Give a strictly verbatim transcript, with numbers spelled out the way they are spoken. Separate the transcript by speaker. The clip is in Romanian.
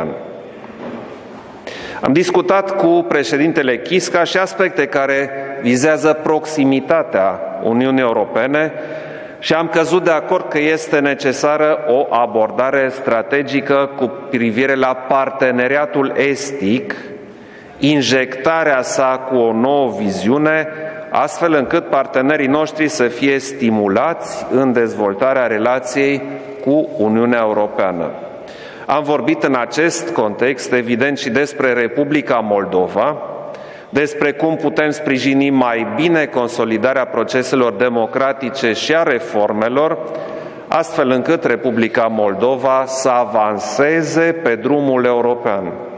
Speaker 1: european. Am discutat cu președintele Khisca și aspecte care vizează proximitatea Uniunii Europene și am căzut de acord că este necesară o abordare strategică cu privire la parteneriatul estic, injectarea sa cu o nouă viziune, astfel încât partenerii noștri să fie stimulați în dezvoltarea relației cu Uniunea Europeană. Am vorbit în acest context, evident, și despre Republica Moldova, despre cum putem sprijini mai bine consolidarea proceselor democratice și a reformelor, astfel încât Republica Moldova să avanseze pe drumul european.